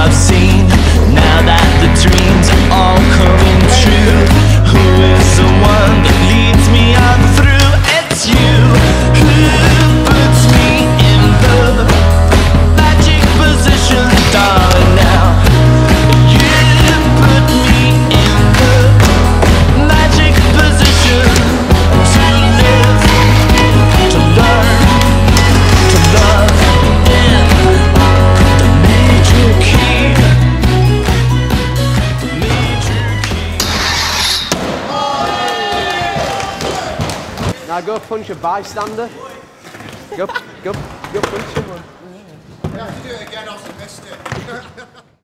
I've seen. Now that the dreams are all coming true, who is the one that leads me on through? It's you who puts me in the magic position, darling. Now you put me in the magic position to live, to learn, to love in the major key. The major key. Now go punch a bystander. Go punch someone. You have to do it again, Ozzie missed it.